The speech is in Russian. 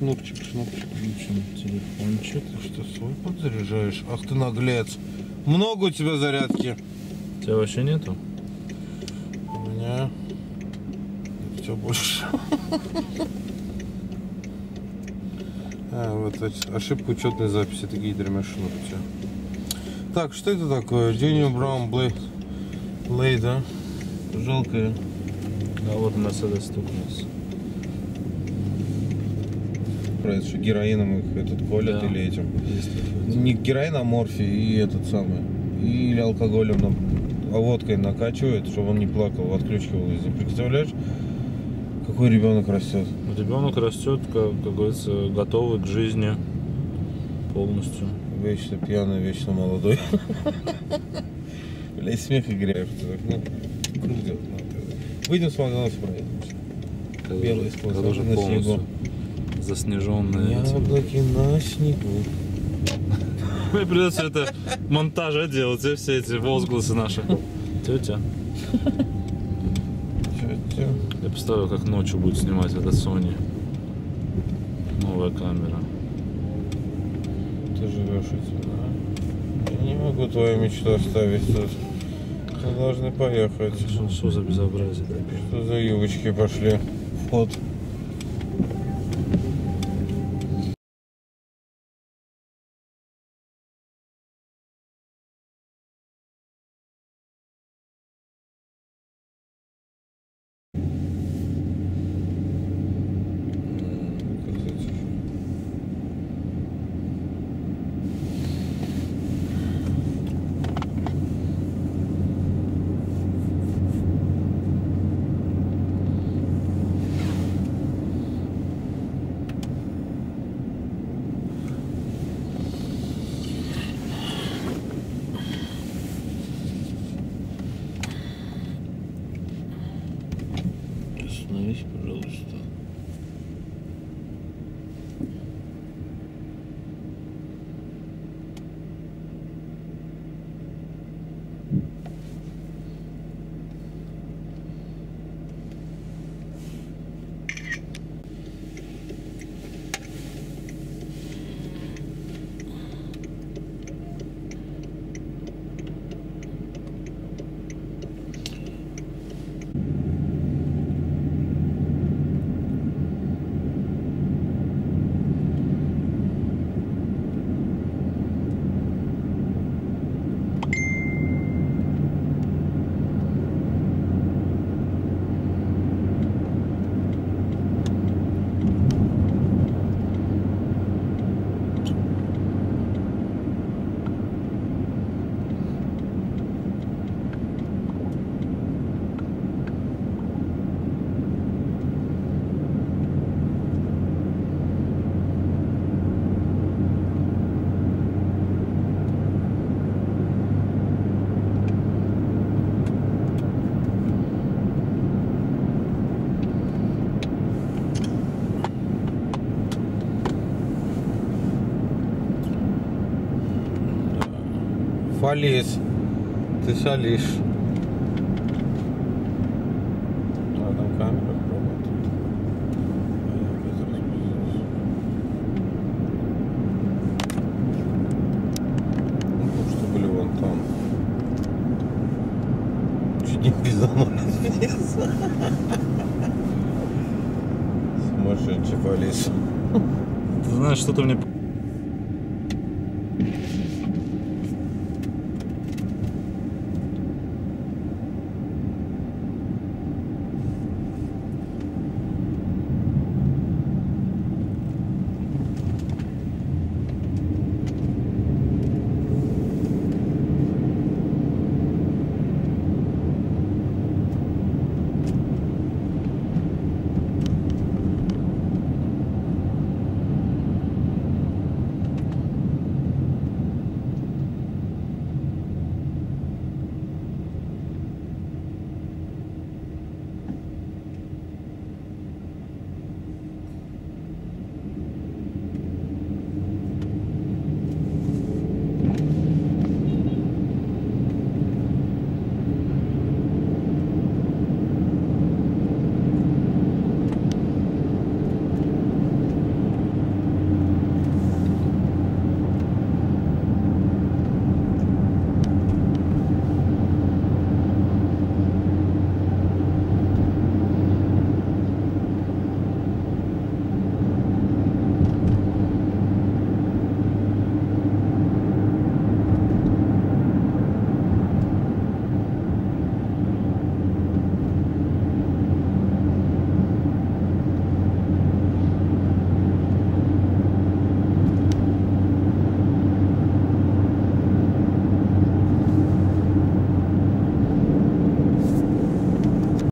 шнурчик. Включим телефончик. Ты что, свой подзаряжаешь? Ах ты наглец. Много у тебя зарядки? У тебя вообще нету? У меня все больше. Вот ошибка учетной записи. Это гидромашина у тебя. Так, что это такое? Junior Brown Blade, да? Жалкое. А вот Мерседес стукнулся. Про что героином их этот колят, да, или этим? Не героин, а морфий и этот самый. Или алкоголем, а водкой накачивают, чтобы он не плакал в отключке вылазит. Представляешь, какой ребенок растет? Ребенок растет, как говорится, готовый к жизни полностью. Вечно пьяный, вечно молодой. Блять, смех и грех. Круг делать надо. Выйдем с Макдональдса проедемся. Белый способ на снегу. Заснеженные яблоки на снегу. Мне придется это монтажа делать, и все эти возгласы наши. Тетя. Я представляю, как ночью будет снимать это Sony. Новая камера. Ты живешь этим, да? Я не могу твою мечту оставить тут. Мы должны поехать. Что за безобразие такое? Что за юбочки пошли в ход? Остановись, пожалуйста. Фалис, ты шалишь. А там камера работает. Ну, что были вон там. Чуть не пизданулись вниз. Сумасшедший Фалис. Ты знаешь, что-то мне